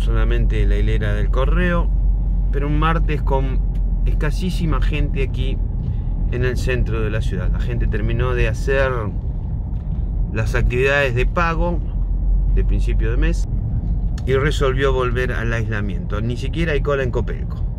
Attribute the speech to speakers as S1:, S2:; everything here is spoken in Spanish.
S1: solamente la hilera del correo, pero un martes con escasísima gente aquí en el centro de la ciudad. La gente terminó de hacer las actividades de pago de principio de mes y resolvió volver al aislamiento. Ni siquiera hay cola en Copelco.